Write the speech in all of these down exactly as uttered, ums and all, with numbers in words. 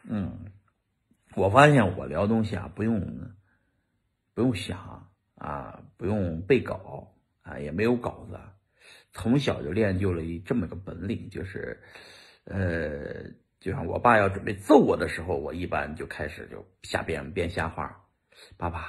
嗯，我发现我聊东西啊，不用不用想啊，不用背稿啊，也没有稿子，从小就练就了一这么个本领，就是，呃，就像我爸要准备揍我的时候，我一般就开始就瞎编编瞎话。爸爸，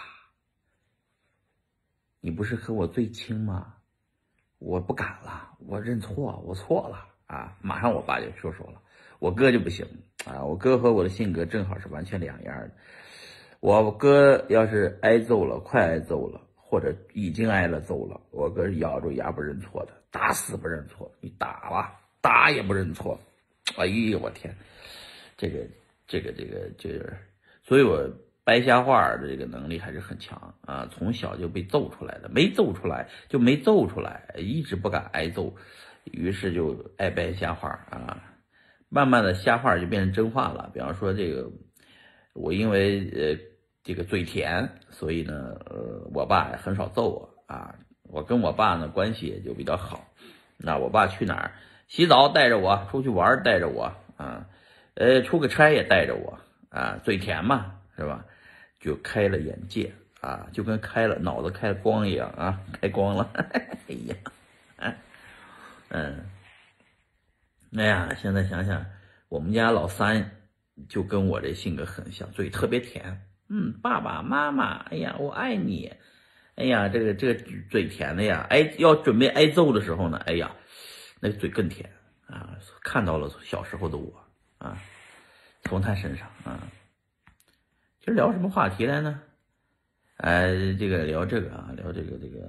你不是和我最亲吗？我不敢了，我认错，我错了啊！马上我爸就说说了，我哥就不行啊，我哥和我的性格正好是完全两样的。我哥要是挨揍了，快挨揍了，或者已经挨了揍了，我哥是咬住牙不认错的，打死不认错。你打吧，打也不认错。哎呦我天，这个这个这个这个，所以我掰瞎话的这个能力还是很强啊，从小就被揍出来的，没揍出来就没揍出来，一直不敢挨揍，于是就爱掰瞎话啊，慢慢的瞎话就变成真话了。比方说这个，我因为呃这个嘴甜，所以呢呃我爸也很少揍我啊，我跟我爸呢关系也就比较好。那我爸去哪儿洗澡带着我，出去玩带着我啊，呃出个差也带着我啊，嘴甜嘛是吧？就开了眼界啊，就跟开了脑子开了光一样啊，开光了。哎呀，哎，嗯，哎呀，现在想想，我们家老三就跟我这性格很像，嘴特别甜。嗯，爸爸妈妈，哎呀，我爱你。哎呀，这个这个嘴甜的呀，哎，要准备挨揍的时候呢，哎呀，那嘴更甜啊！看到了小时候的我啊，从他身上啊。今儿聊什么话题来呢？哎，这个聊这个啊，聊这个这个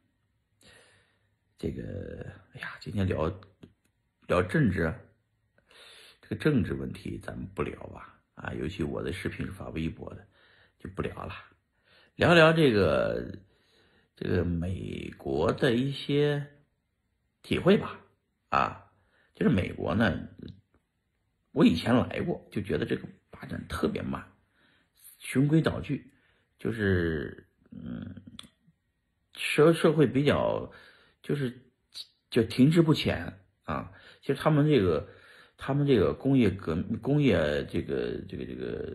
这个，哎呀，今天聊聊政治，这个政治问题咱们不聊吧？啊，尤其我的视频是发微博的，就不聊了。聊聊这个这个美国的一些体会吧。啊，就是美国呢，我以前来过，就觉得这个发展特别慢，循规蹈矩，就是嗯，社社会比较就是就停滞不前啊。其实他们这个他们这个工业革工业这个这个这个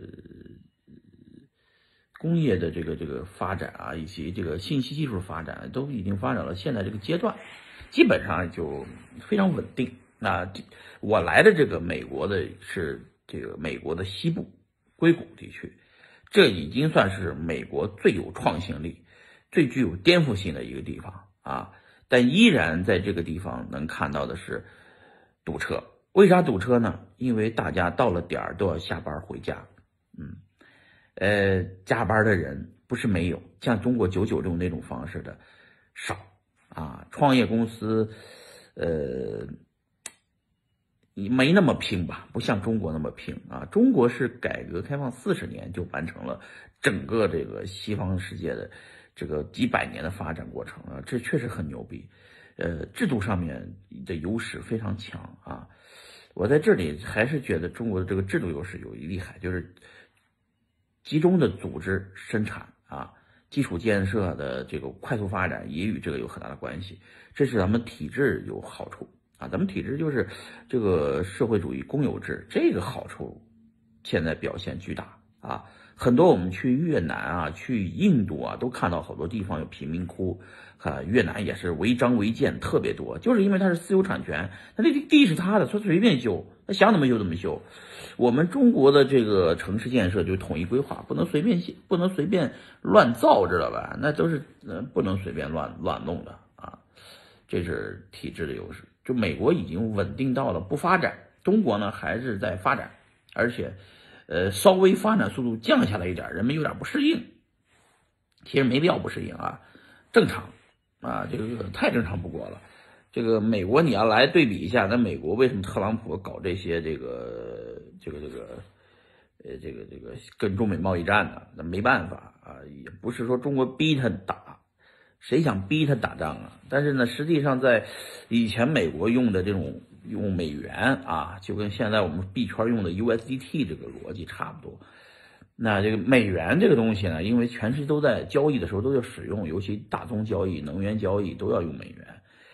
工业的这个这个发展啊，以及这个信息技术发展，都已经发展到现在这个阶段，基本上就非常稳定。那我来的这个美国的是这个美国的西部硅谷地区，这已经算是美国最有创新力、最具有颠覆性的一个地方啊。但依然在这个地方能看到的是堵车。为啥堵车呢？因为大家到了点儿都要下班回家，嗯。呃，加班的人不是没有，像中国九九六那种方式的少啊。创业公司，呃，没那么拼吧，不像中国那么拼啊。中国是改革开放四十年就完成了整个这个西方世界的这个几百年的发展过程啊，这确实很牛逼。呃，制度上面的优势非常强啊。我在这里还是觉得中国的这个制度优势有一厉害，就是集中的组织生产啊，基础建设的这个快速发展也与这个有很大的关系。这是咱们体制有好处啊，咱们体制就是这个社会主义公有制，这个好处现在表现巨大啊。很多我们去越南啊、去印度啊，都看到好多地方有贫民窟啊。越南也是违章违建特别多，就是因为它是私有产权，那这地是他的，他随便修，他想怎么修怎么修。我们中国的这个城市建设就统一规划，不能随便不能随便乱造，知道吧？那都是呃不能随便乱乱弄的啊。这是体制的优势。就美国已经稳定到了不发展，中国呢还是在发展，而且呃稍微发展速度降下来一点，人们有点不适应。其实没必要不适应啊，正常啊，这个太正常不过了。这个美国你要来对比一下，那美国为什么特朗普搞这些这个这个这个呃这个这个跟中美贸易战呢？那没办法啊，也不是说中国逼他打，谁想逼他打仗啊？但是呢，实际上在以前美国用的这种用美元啊，就跟现在我们币圈用的 U S D T 这个逻辑差不多。那这个美元这个东西呢，因为全世界都在交易的时候都要使用，尤其大宗交易、能源交易都要用美元。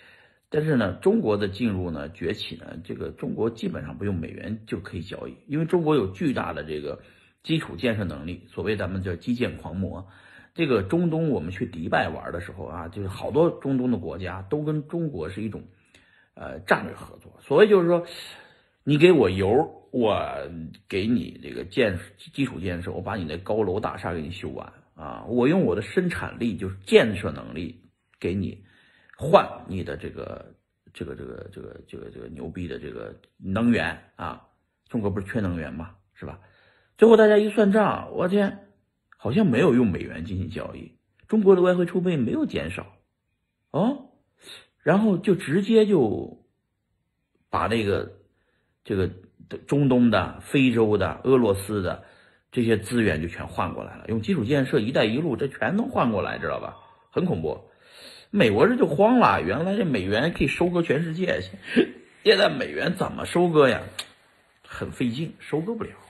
但是呢，中国的进入呢崛起呢，这个中国基本上不用美元就可以交易，因为中国有巨大的这个基础建设能力，所谓咱们叫基建狂魔。这个中东我们去迪拜玩的时候啊，就是好多中东的国家都跟中国是一种呃战略合作，所谓就是说，你给我油，我给你这个建基础建设，我把你的高楼大厦给你修完啊，我用我的生产力就是建设能力给你换你的这个这个这个这个这个这个牛逼的这个能源啊，中国不是缺能源吗？是吧？最后大家一算账，我天，好像没有用美元进行交易，中国的外汇储备没有减少，哦，然后就直接就把这个这个中东的、非洲的、俄罗斯的这些资源就全换过来了，用基础建设、一带一路这全能换过来，知道吧？很恐怖。美国这就慌了，原来这美元可以收割全世界，现在美元怎么收割呀？很费劲，收割不了。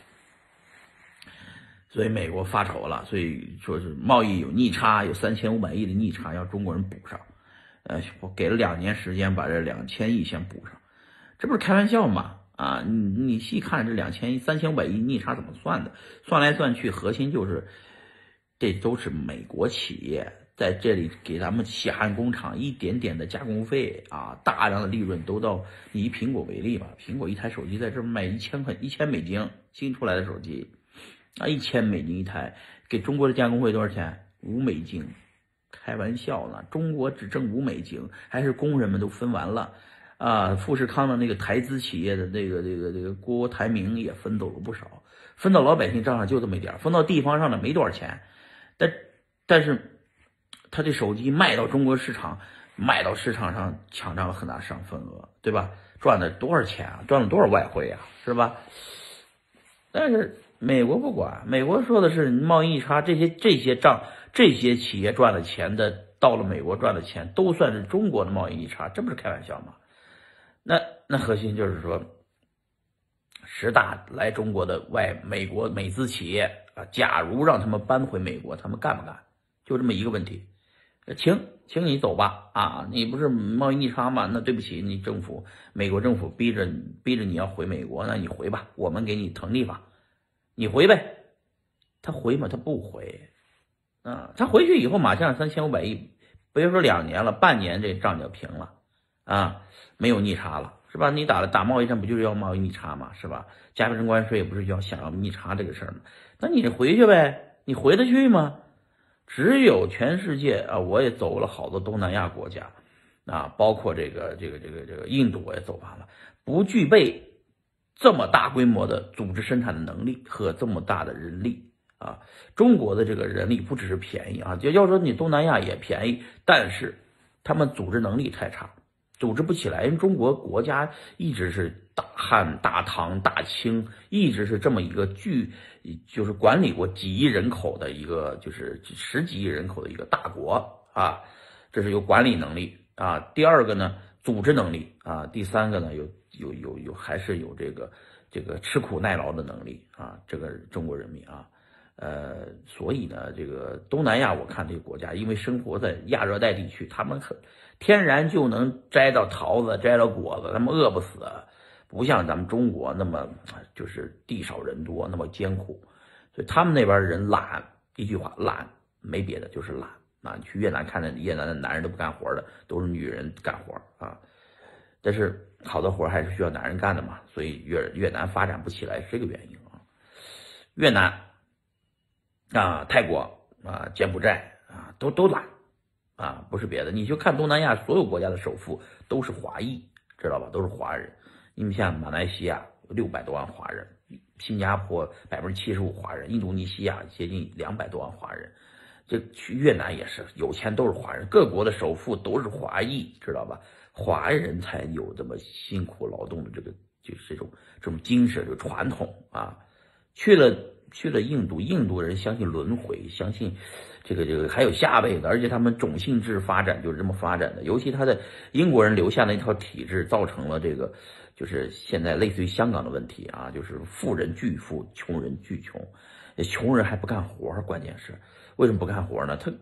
所以美国发愁了，所以说是贸易有逆差，有三千五百亿的逆差要中国人补上。呃，我给了两年时间把这两千亿先补上，这不是开玩笑吗？啊，你你细看这两千亿、三千五百亿逆差怎么算的？算来算去，核心就是这都是美国企业在这里给咱们血汗工厂一点点的加工费啊，大量的利润都到。你以苹果为例吧，苹果一台手机在这卖一千块一千美金，新出来的手机。啊，一千美金一台，给中国的加工费多少钱？五美金，开玩笑呢！中国只挣五美金，还是工人们都分完了啊！富士康的那个台资企业的这个这个这个郭台铭也分走了不少，分到老百姓账上就这么一点，分到地方上的没多少钱。但但是，他这手机卖到中国市场，卖到市场上抢占了很大市场份额，对吧？赚了多少钱啊？赚了多少外汇啊？是吧？但是美国不管，美国说的是贸易逆差，这些这些账，这些企业赚了钱的，到了美国赚的钱都算是中国的贸易逆差，这不是开玩笑吗？那那核心就是说，十大来中国的外美国美资企业啊，假如让他们搬回美国，他们干不干？就这么一个问题。请，请你走吧啊！你不是贸易逆差吗？那对不起，你政府，美国政府逼着逼着你要回美国，那你回吧，我们给你腾地方，你回呗。他回吗？他不回啊！他回去以后马上三千五百亿，别说两年了，半年这账就平了啊，没有逆差了，是吧？你打了打贸易战不就是要贸易逆差吗？是吧？加征关税也不是要想要逆差这个事儿吗？那你回去呗，你回得去吗？只有全世界啊，我也走了好多东南亚国家，啊，包括这个这个这个这个印度我也走完了，不具备这么大规模的组织生产的能力和这么大的人力啊。中国的这个人力不只是便宜啊，就要说你东南亚也便宜，但是他们组织能力太差，组织不起来。因为中国国家一直是大汉、大唐、大清，一直是这么一个巨。就是管理过几亿人口的一个，就是十几亿人口的一个大国啊，这是有管理能力啊。第二个呢，组织能力啊。第三个呢，有有有有还是有这个这个吃苦耐劳的能力啊。这个中国人民啊，呃，所以呢，这个东南亚我看这个国家，因为生活在亚热带地区，他们很天然就能摘到桃子，摘到果子，他们饿不死。不像咱们中国那么就是地少人多那么艰苦，所以他们那边人懒，一句话懒，没别的就是懒啊。你去越南看的越南的男人都不干活的，都是女人干活啊。但是好多活还是需要男人干的嘛，所以越越南发展不起来是这个原因啊。越南啊、泰国啊、柬埔寨啊，都都懒啊，不是别的。你就看东南亚所有国家的首富都是华裔，知道吧？都是华人。你们像马来西亚六百多万华人，新加坡百分之七十五华人，印度尼西亚接近两百多万华人，这去越南也是有钱都是华人，各国的首富都是华裔，知道吧？华人才有这么辛苦劳动的这个就是这种这种精神，这个传统啊。去了去了印度，印度人相信轮回，相信这个这个还有下辈子，而且他们种姓制发展就是这么发展的。尤其他的英国人留下的一套体制，造成了这个就是现在类似于香港的问题啊，就是富人巨富，穷人巨穷，穷人还不干活，关键是为什么不干活呢？他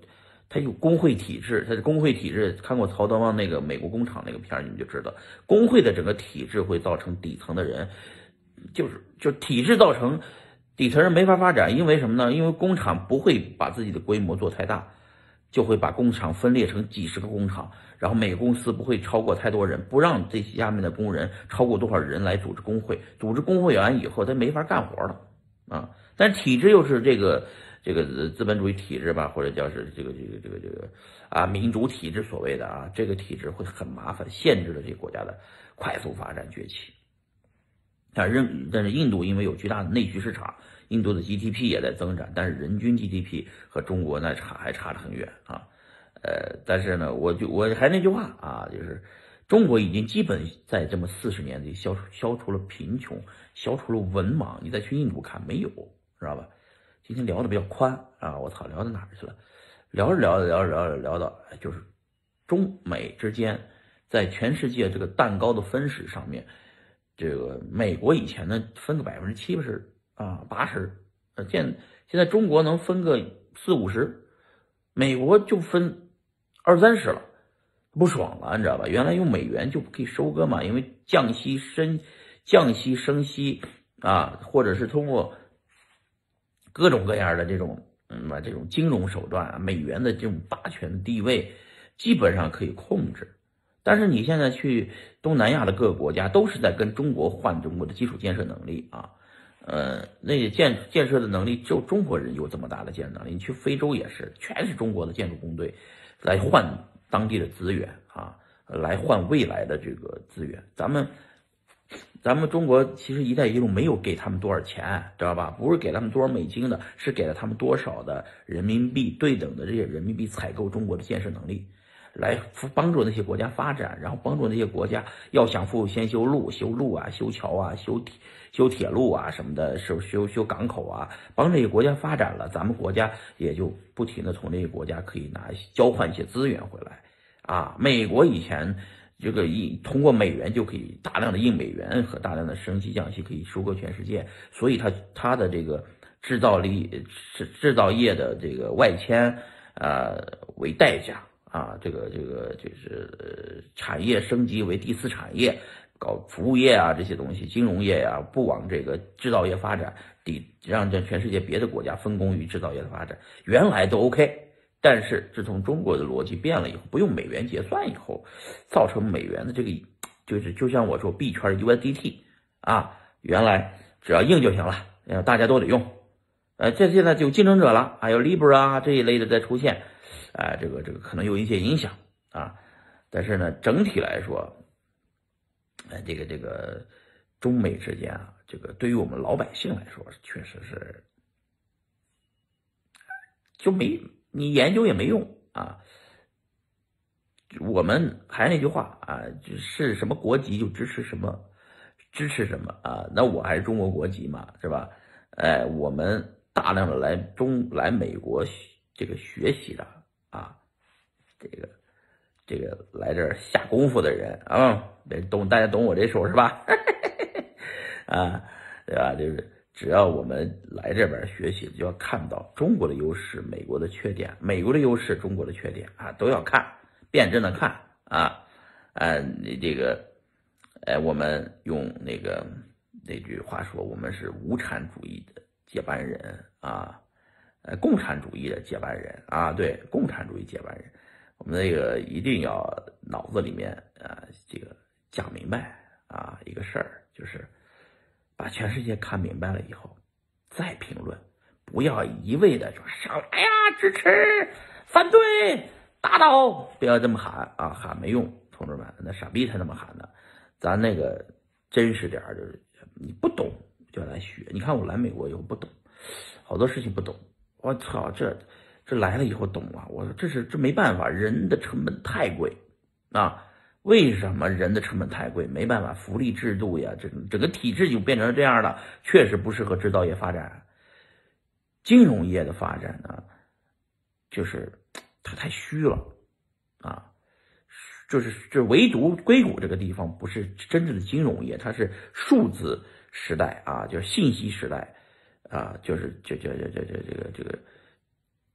它有工会体制，它的工会体制，看过曹德旺那个美国工厂那个片儿，你们就知道，工会的整个体制会造成底层的人，就是就体制造成底层人没法发展，因为什么呢？因为工厂不会把自己的规模做太大，就会把工厂分裂成几十个工厂，然后每个公司不会超过太多人，不让这下面的工人超过多少人来组织工会，组织工会完以后，他没法干活了啊。但体制又是这个。这个资本主义体制吧，或者叫是这个这个这个这个啊民主体制所谓的啊，这个体制会很麻烦，限制了这个国家的快速发展崛起。啊，人但是印度因为有巨大的内需市场，印度的 G D P 也在增长，但是人均 G D P 和中国那差还差得很远啊。呃，但是呢，我就我还那句话啊，就是中国已经基本在这么四十年里消除消除了贫穷，消除了文盲。你再去印度看，没有，知道吧？今天聊的比较宽啊，我操，聊到哪儿去了？聊着聊着聊着聊着聊到，就是中美之间在全世界这个蛋糕的分食上面，这个美国以前呢分个百分之七十啊八十，呃现现在中国能分个四五十，美国就分二三十了，不爽了，你知道吧？原来用美元就可以收割嘛，因为降息升降息升息啊，或者是通过各种各样的这种嗯这种金融手段啊，美元的这种霸权地位基本上可以控制。但是你现在去东南亚的各个国家，都是在跟中国换中国的基础建设能力啊，呃，那建建设的能力只有中国人有这么大的建设能力。你去非洲也是，全是中国的建筑工队来换当地的资源啊，来换未来的这个资源。咱们。咱们中国其实“一带一路”没有给他们多少钱，知道吧？不是给他们多少美金的，是给了他们多少的人民币，对等的这些人民币采购中国的建设能力，来帮助那些国家发展，然后帮助那些国家要想富先修路，修路啊，修桥啊，修铁修铁路啊什么的，修修修港口啊，帮这些国家发展了，咱们国家也就不停的从这些国家可以拿交换一些资源回来啊。美国以前。这个印通过美元就可以大量的印美元和大量的升息降息可以收割全世界，所以它它的这个制造力制制造业的这个外迁呃为代价啊，这个这个就是呃产业升级为第四产业，搞服务业啊这些东西，金融业呀、啊、不往这个制造业发展，抵让这全世界别的国家分工于制造业的发展，原来都 OK。但是自从中国的逻辑变了以后，不用美元结算以后，造成美元的这个就是就像我说币圈 U S D T 啊，原来只要印就行了，呃大家都得用，呃这现在就有竞争者了，还有 Libra 啊这一类的在出现，啊、呃、这个这个可能有一些影响啊，但是呢整体来说，呃这个这个中美之间啊，这个对于我们老百姓来说，确实是就没。你研究也没用啊！我们还是那句话啊，是什么国籍就支持什么，支持什么啊？那我还是中国国籍嘛，是吧？哎，我们大量的来中来美国这个学习的啊，这个这个来这儿下功夫的人啊，懂大家懂我这手是吧？啊，对吧？就是。只要我们来这边学习，就要看到中国的优势、美国的缺点，美国的优势、中国的缺点啊，都要看，辩证的看啊，啊，你这个，哎，我们用那个那句话说，我们是无产主义的接班人啊，呃，共产主义的接班人啊，对，共产主义接班人，我们那个一定要脑子里面啊，这个讲明白啊，一个事儿就是。把全世界看明白了以后，再评论，不要一味的说上来呀，支持、反对、打倒，不要这么喊啊，喊没用，同志们，那傻逼才那么喊呢。咱那个真实点就是你不懂就来学。你看我来美国以后不懂，好多事情不懂，我操，这这来了以后懂了。我说这是这没办法，人的成本太贵啊。为什么人的成本太贵？没办法，福利制度呀，这整个体制就变成这样了，确实不适合制造业发展。金融业的发展呢，就是它太虚了啊，就是这唯独硅谷这个地方不是真正的金融业，它是数字时代啊，就是信息时代啊，就是这这这这这这个这个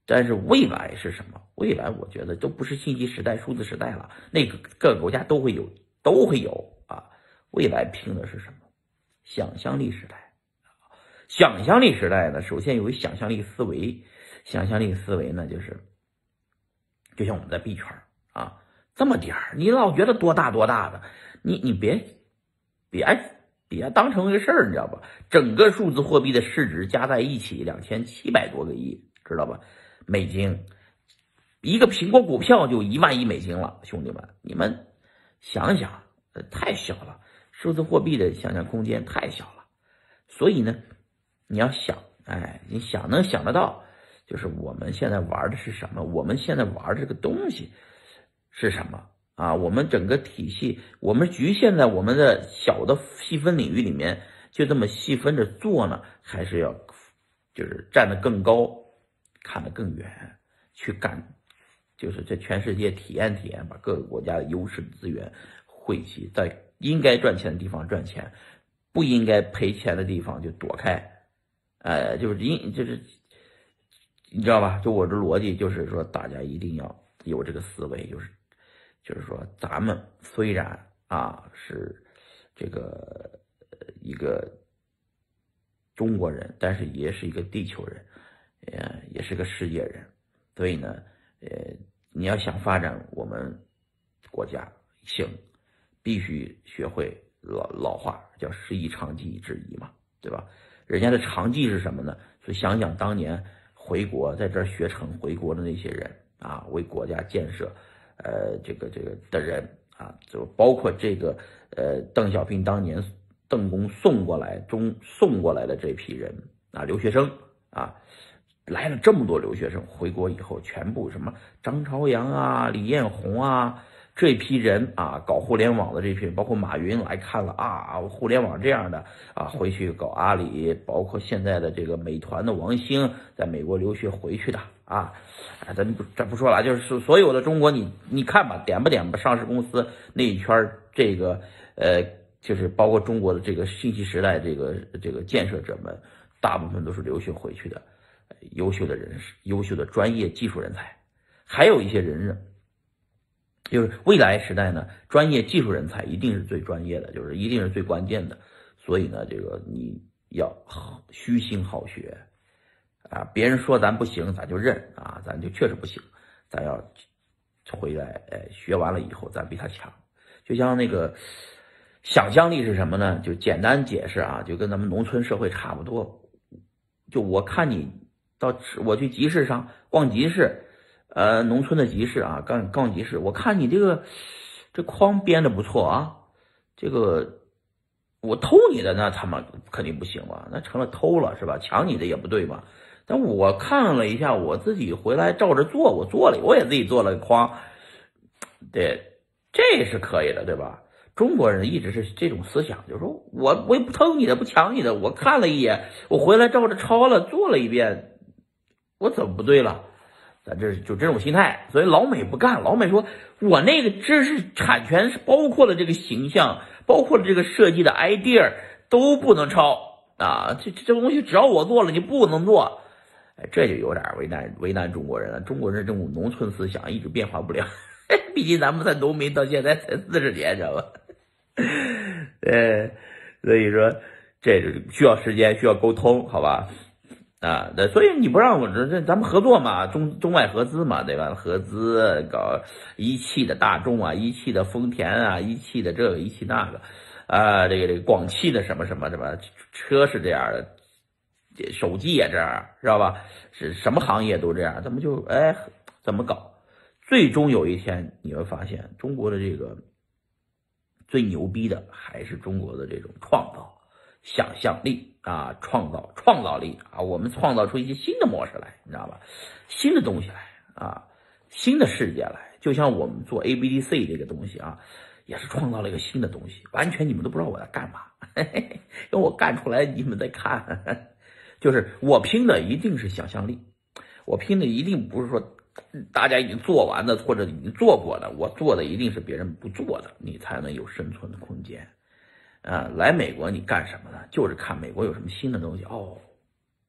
但是未来是什么？未来我觉得都不是信息时代、数字时代了，那个各个国家都会有，都会有啊。未来拼的是什么？想象力时代。想象力时代呢，首先有想象力思维，想象力思维呢，就是就像我们在币圈啊，这么点儿，你老觉得多大多大的，你你别别别当成个事儿，你知道吧？整个数字货币的市值加在一起两千七百多个亿，知道吧？美金，一个苹果股票就一万亿美金了，兄弟们，你们想想，太小了，数字货币的想象空间太小了，所以呢。你要想，哎，你想能想得到，就是我们现在玩的是什么？我们现在玩这个东西是什么啊？我们整个体系，我们局限在我们的小的细分领域里面，就这么细分着做呢，还是要就是站得更高，看得更远，去干，就是在全世界体验体验，把各个国家的优势资源汇集，在应该赚钱的地方赚钱，不应该赔钱的地方就躲开。呃，就是因就是你知道吧？就我这逻辑就是说，大家一定要有这个思维，就是就是说，咱们虽然啊是这个一个中国人，但是也是一个地球人，呃，也是个世界人，所以呢，呃，你要想发展我们国家行，必须学会老老话叫师夷长技以制夷嘛，对吧？人家的长技是什么呢？所以想想当年回国在这儿学成回国的那些人啊，为国家建设，呃，这个这个的人啊，就包括这个呃邓小平当年邓公送过来中送过来的这批人啊，留学生啊，来了这么多留学生，回国以后全部什么张朝阳啊、李彦宏啊。这批人啊，搞互联网的这批人，包括马云来看了啊，互联网这样的啊，回去搞阿里，包括现在的这个美团的王兴，在美国留学回去的啊，啊，咱不咱不说了，就是所有的中国你你看吧，点吧点吧，上市公司那一圈这个呃，就是包括中国的这个信息时代这个这个建设者们，大部分都是留学回去的，优秀的人士，优秀的专业技术人才，还有一些人呢。就是未来时代呢，专业技术人才一定是最专业的，就是一定是最关键的。所以呢，这个你要虚心好学啊！别人说咱不行，咱就认啊，咱就确实不行，咱要回来，哎，学完了以后咱比他强。就像那个想象力是什么呢？就简单解释啊，就跟咱们农村社会差不多。就我看你到我去集市上逛集市。呃，农村的集市啊，逛逛集市，我看你这个这筐编的不错啊，这个我偷你的那他妈肯定不行吧？那成了偷了是吧？抢你的也不对吧？但我看了一下，我自己回来照着做，我做了，我也自己做了个筐，对，这是可以的，对吧？中国人一直是这种思想，就是说我我也不偷你的，不抢你的，我看了一眼，我回来照着抄了，做了一遍，我怎么不对了？咱这就这种心态，所以老美不干。老美说，我那个知识产权是包括了这个形象，包括了这个设计的 idea 都不能抄啊！这这东西只要我做了，你不能做。哎，这就有点为难为难中国人了。中国人这种农村思想一直变化不了，毕竟咱们在农民到现在才四十年，知道吧？呃，所以说这需要时间，需要沟通，好吧？啊，对，所以你不让我这这咱们合作嘛，中中外合资嘛，对吧？合资搞一汽的大众啊，一汽的丰田啊，一汽的这个一汽那个，啊，这个这个广汽的什么什么什么车是这样的，手机也这样，知道吧？是什么行业都这样，咱们就哎怎么搞？最终有一天你会发现，中国的这个最牛逼的还是中国的这种创造、想象力。啊，创造创造力啊，我们创造出一些新的模式来，你知道吧？新的东西来啊，新的世界来。就像我们做 A B D C 这个东西啊，也是创造了一个新的东西，完全你们都不知道我在干嘛，嘿嘿嘿，因为我干出来你们在看，呵呵，就是我拼的一定是想象力，我拼的一定不是说大家已经做完的或者已经做过的，我做的一定是别人不做的，你才能有生存的空间。啊，来美国你干什么呢？就是看美国有什么新的东西哦，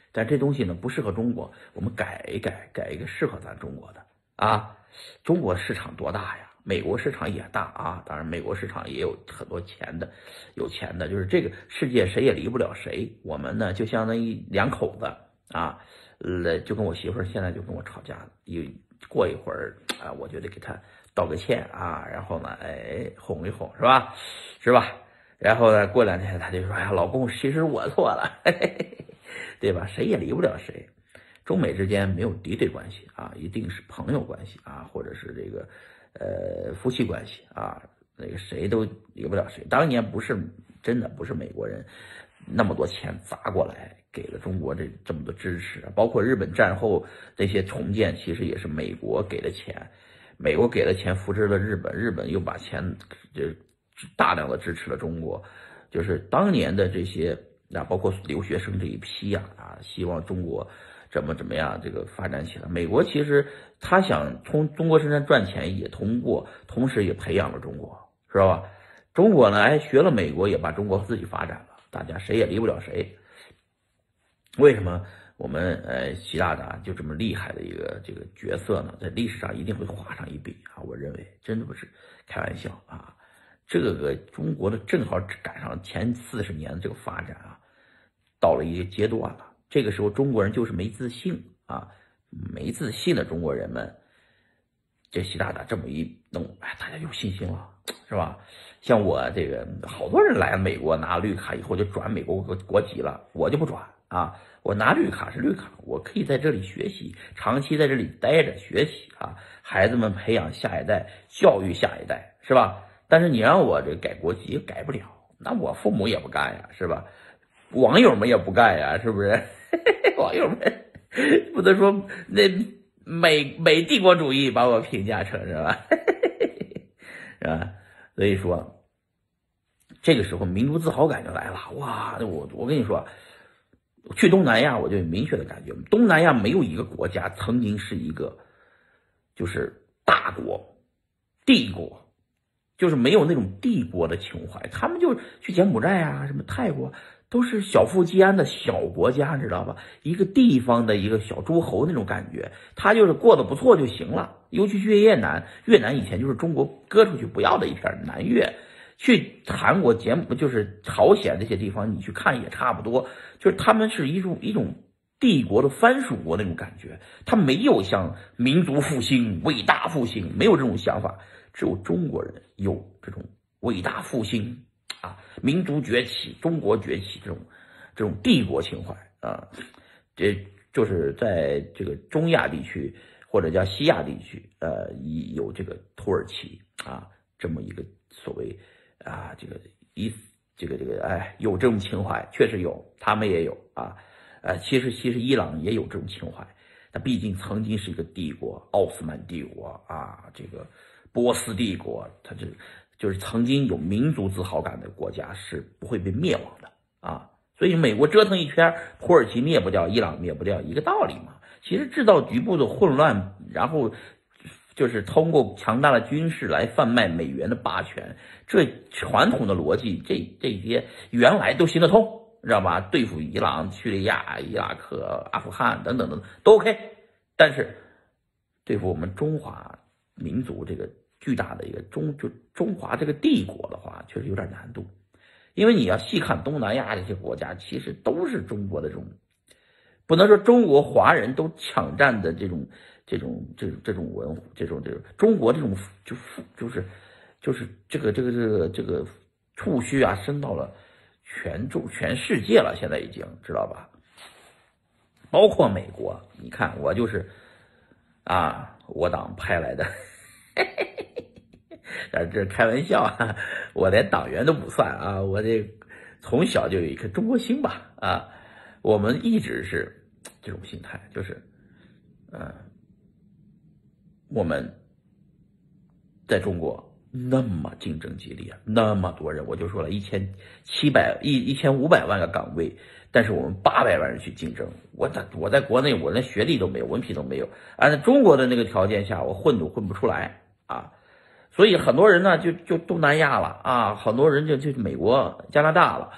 但这东西呢不适合中国，我们改一改，改一个适合咱中国的啊。中国市场多大呀？美国市场也大啊，当然美国市场也有很多钱的，有钱的，就是这个世界谁也离不了谁。我们呢就相当于两口子啊，呃，就跟我媳妇儿现在就跟我吵架了，一过一会儿啊，我就得给她道个歉啊，然后呢，哎，哄一哄是吧？是吧？然后呢，过两天她就说：“哎呀，老公，其实我错了。”嘿嘿嘿，对吧？谁也离不了谁。中美之间没有敌对关系啊，一定是朋友关系啊，或者是这个呃夫妻关系啊，那个谁都离不了谁。当年不是真的不是美国人那么多钱砸过来给了中国这这么多支持，包括日本战后那些重建，其实也是美国给的钱，美国给了钱扶持了日本，日本又把钱就大量的支持了中国，就是当年的这些啊，包括留学生这一批呀啊，希望中国怎么怎么样这个发展起来。美国其实他想从中国身上赚钱，也通过同时也培养了中国，知道吧？中国呢，哎，学了美国，也把中国自己发展了，大家谁也离不了谁。为什么我们呃习大大就这么厉害的一个这个角色呢？在历史上一定会画上一笔啊！我认为真的不是开玩笑啊！这个中国的正好赶上前四十年的这个发展啊，到了一个阶段了。这个时候中国人就是没自信啊，没自信的中国人们，这习大大这么一弄，哎，大家有信心了，是吧？像我这个好多人来美国拿绿卡以后就转美国国籍了，我就不转啊，我拿绿卡是绿卡，我可以在这里学习，长期在这里待着学习啊，孩子们培养下一代，教育下一代，是吧？但是你让我这改国籍改不了，那我父母也不干呀，是吧？网友们也不干呀，是不是？网友们不能说那美美帝国主义把我评价成是吧？是吧？所以说，这个时候民族自豪感就来了。哇，我我跟你说，去东南亚我就有明确的感觉，东南亚没有一个国家曾经是一个就是大国、帝国，就是没有那种帝国的情怀。他们就去柬埔寨啊，什么泰国。都是小富即安的小国家，知道吧？一个地方的一个小诸侯那种感觉，他就是过得不错就行了。尤其去越南，越南以前就是中国割出去不要的一片南越，去韩国、柬埔就是朝鲜这些地方，你去看也差不多，就是他们是一种一种帝国的藩属国那种感觉，他没有像民族复兴、伟大复兴，没有这种想法，只有中国人有这种伟大复兴。啊，民族崛起，中国崛起，这种这种帝国情怀啊，这就是在这个中亚地区或者叫西亚地区，呃，有这个土耳其啊这么一个所谓啊这个一这个这个哎有这种情怀，确实有，他们也有啊，呃，其实其实伊朗也有这种情怀，它毕竟曾经是一个帝国，奥斯曼帝国啊，这个波斯帝国，它这。就是曾经有民族自豪感的国家是不会被灭亡的啊，所以美国折腾一圈，土耳其灭不掉，伊朗灭不掉，一个道理嘛。其实制造局部的混乱，然后就是通过强大的军事来贩卖美元的霸权，这传统的逻辑，这这些原来都行得通，知道吧？对付伊朗、叙利亚、伊拉克、阿富汗等等等都 OK， 但是对付我们中华民族这个。巨大的一个中就中华这个帝国的话，确实有点难度，因为你要细看东南亚这些国家，其实都是中国的这种，不能说中国华人都抢占的这种这种这种这种文这种这种中国这种就就是就是这个这个这个这个触须啊，伸到了全中全世界了，现在已经知道吧？包括美国，你看我就是啊，我党派来的。但这是开玩笑啊，我连党员都不算啊，我这从小就有一颗中国心吧啊，我们一直是这种心态，就是嗯、呃，我们在中国那么竞争激烈，那么多人，我就说了一千七百一一千五百万个岗位，但是我们八百万人去竞争，我在我在国内我连学历都没有，文凭都没有，按照中国的那个条件下，我混都混不出来啊。所以很多人呢就就东南亚了啊，很多人就就美国、加拿大了，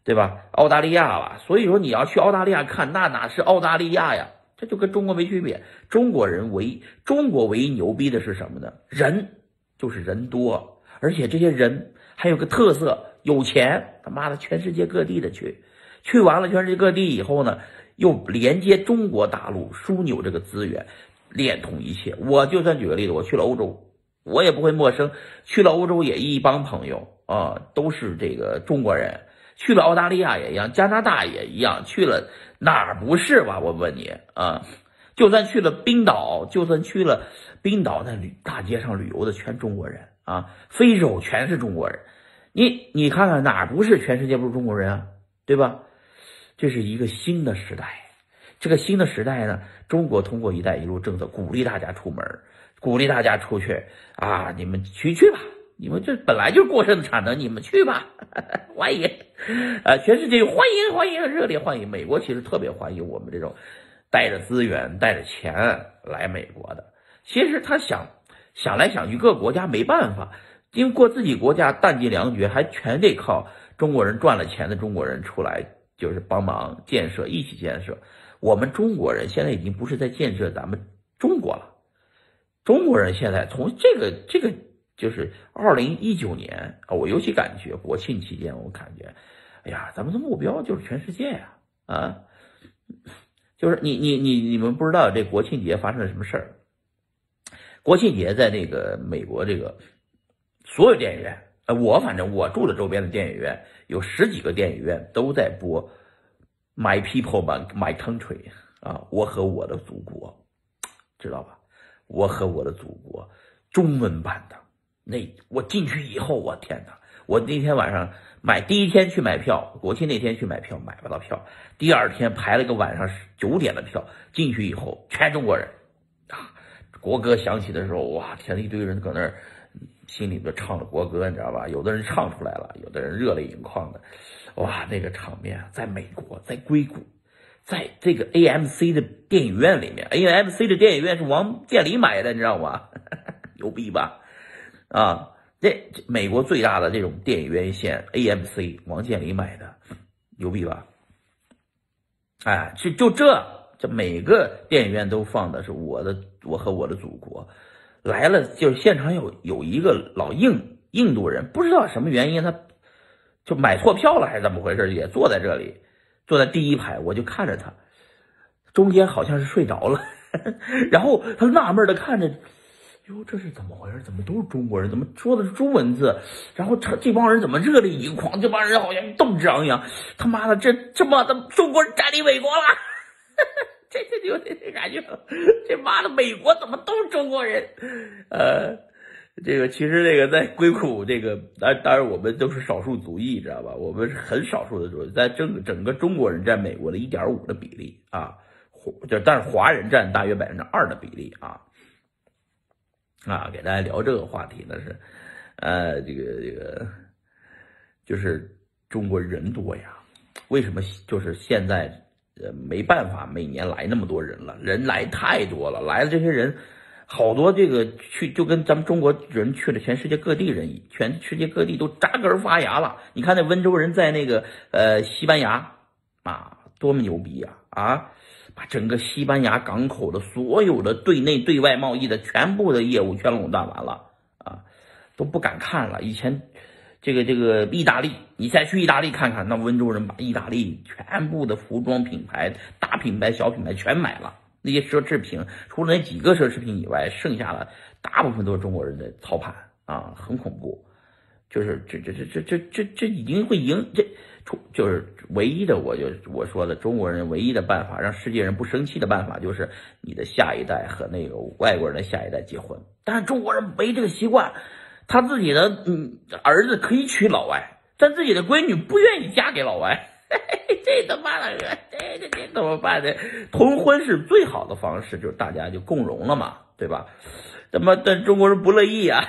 对吧？澳大利亚吧，所以说你要去澳大利亚看，那哪是澳大利亚呀？这就跟中国没区别。中国人唯一，中国唯一牛逼的是什么呢？人，就是人多，而且这些人还有个特色，有钱，他妈的全世界各地的去，去完了全世界各地以后呢，又连接中国大陆，枢纽这个资源，连通一切。我就算举个例子，我去了欧洲，我也不会陌生，去了欧洲也一帮朋友啊，都是这个中国人。去了澳大利亚也一样，加拿大也一样，去了哪儿不是吧？我问你啊，就算去了冰岛，就算去了冰岛，在旅大街上旅游的全中国人啊，非洲全是中国人，你你看看哪儿不是全世界不是中国人啊？对吧？这是一个新的时代，这个新的时代呢，中国通过“一带一路”政策鼓励大家出门，鼓励大家出去啊，你们去去吧。你们这本来就是过剩的产能，你们去吧，欢迎，呃，全世界欢迎欢迎，热烈欢迎。美国其实特别欢迎我们这种带着资源、带着钱来美国的。其实他想想来想去，各个国家没办法，经过自己国家弹尽粮绝，还全得靠中国人赚了钱的中国人出来，就是帮忙建设，一起建设。我们中国人现在已经不是在建设咱们中国了，中国人现在从这个这个。就是二零一九年啊，我尤其感觉国庆期间，我感觉，哎呀，咱们的目标就是全世界呀，啊，就是你你你你们不知道这国庆节发生了什么事儿？国庆节在那个美国这个所有电影院，呃，我反正我住的周边的电影院有十几个电影院都在播《My People My Country》啊，我和我的祖国，知道吧？我和我的祖国，中文版的。那我进去以后，我天哪！我那天晚上买，第一天去买票，国庆那天去买票，买不到票。第二天排了个晚上九点的票，进去以后全中国人啊！国歌响起的时候，哇，天，一堆人搁那儿心里边唱着国歌，你知道吧？有的人唱出来了，有的人热泪盈眶的，哇，那个场面，在美国，在硅谷，在这个 A M C 的电影院里面 ，A M C 的电影院是王健林买的，你知道吗？牛逼吧？啊，这美国最大的这种电影院线 A M C， 王健林买的，牛逼吧？哎，就就这，这每个电影院都放的是我的，我和我的祖国。来了，就是现场有有一个老印印度人，不知道什么原因，他就买错票了还是怎么回事，也坐在这里，坐在第一排，我就看着他，中间好像是睡着了，然后他纳闷的看着。哟，这是怎么回事？怎么都是中国人？怎么说的是中文字？然后这这帮人怎么热泪盈眶？这帮人好像斗志昂扬。他妈的，这这妈的中国人占领美国了！这这有这感觉，这妈的美国怎么都是中国人？呃，这个其实这个在硅谷，这个当当然我们都是少数族裔，知道吧？我们是很少数的族裔，在整整个中国人占美国的 一点五 的比例啊，就但是华人占大约百分之二的比例啊。啊，给大家聊这个话题呢是，呃，这个这个，就是中国人多呀，为什么就是现在呃没办法每年来那么多人了，人来太多了，来了这些人，好多这个去就跟咱们中国人去了全世界各地人，全世界各地都扎根发芽了。你看那温州人在那个呃西班牙啊，多么牛逼呀啊！把整个西班牙港口的所有的对内对外贸易的全部的业务全垄断完了啊，都不敢看了。以前这个这个意大利，你再去意大利看看，那温州人把意大利全部的服装品牌、大品牌、小品牌全买了，那些奢侈品，除了那几个奢侈品以外，剩下的大部分都是中国人的操盘啊，很恐怖。就是这这这这这这这已经会赢这。就是唯一的，我就我说的中国人唯一的办法，让世界人不生气的办法，就是你的下一代和那个外国人的下一代结婚。但是中国人没这个习惯，他自己的嗯儿子可以娶老外，但自己的闺女不愿意嫁给老外，这他妈的，这这这怎么办呢？同婚是最好的方式，就是大家就共荣了嘛，对吧？他妈但中国人不乐意啊，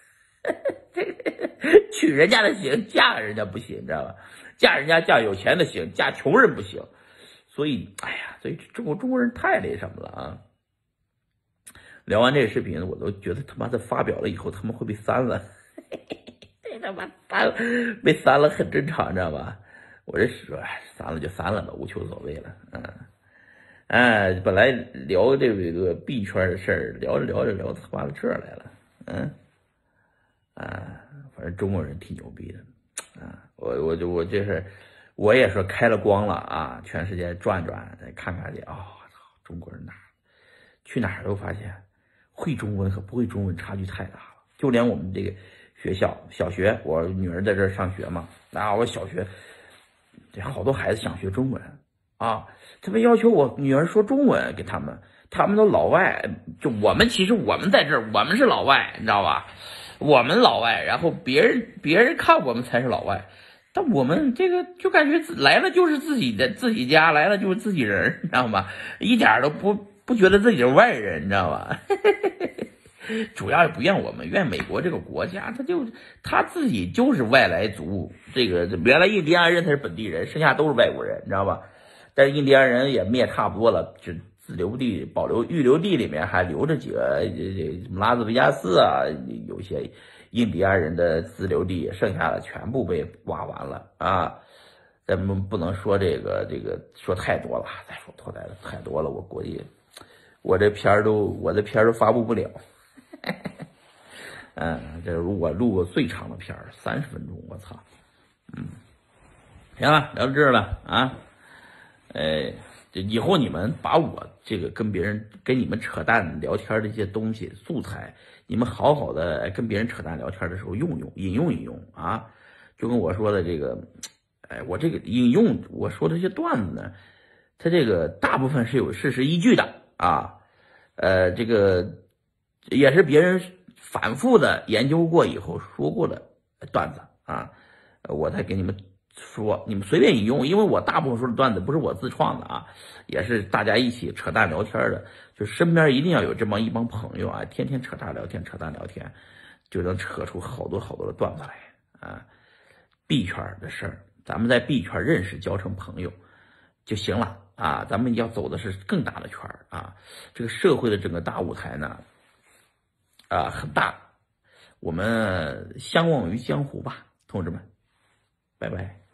娶人家的行，嫁人家不行，你知道吧？嫁人家嫁有钱的行，嫁穷人不行，所以哎呀，所以中国中国人太那什么了啊！聊完这个视频，我都觉得他妈的发表了以后，他们会被删了，这他妈删被删了很正常，知道吧？ 我这说散了就散了吧，无求所谓了。嗯，哎，本来聊这个币圈的事儿，聊着聊着聊滑到这儿来了。嗯，啊，反正中国人挺牛逼的。啊，我我就我这是，我也说开了光了啊，全世界转转，再看看去啊，哦，中国人哪去哪儿都发现，会中文和不会中文差距太大了。就连我们这个学校小学，我女儿在这儿上学嘛，啊，我小学这好多孩子想学中文啊，特别要求我女儿说中文给他们，他们都老外，就我们其实我们在这儿，我们是老外，你知道吧？我们老外，然后别人别人看我们才是老外，但我们这个就感觉来了就是自己的自己家，来了就是自己人，你知道吗？一点都不不觉得自己是外人，你知道吧？主要也不怨我们，怨美国这个国家，他就他自己就是外来族。这个原来印第安人他是本地人，剩下都是外国人，你知道吧？但是印第安人也灭差不多了，就自留地、保留预留地里面还留着几个，什么拉斯维加斯啊，有些印第安人的自留地，剩下的全部被挖完了啊。咱们不能说这个这个说太多了，再说太多太多了，我估计我这片儿都我这片儿都发布不了。嗯，这是我录过最长的片儿，三十分钟，我操！嗯，行了，聊到这儿了啊。哎，这以后你们把我这个跟别人跟你们扯淡聊天的这些东西素材，你们好好的跟别人扯淡聊天的时候用用引用引用啊。就跟我说的这个，哎，我这个引用我说的这些段子呢，它这个大部分是有事实依据的啊。呃，这个也是别人反复的研究过以后说过的段子啊，我才给你们说，你们随便引用，因为我大部分说的段子不是我自创的啊，也是大家一起扯淡聊天的，就身边一定要有这么一帮朋友啊，天天扯淡聊天，扯淡聊天，就能扯出好多好多的段子来啊。币圈的事儿，咱们在币圈认识交成朋友就行了啊，咱们要走的是更大的圈啊，这个社会的整个大舞台呢啊很大，我们相忘于江湖吧，同志们，拜拜。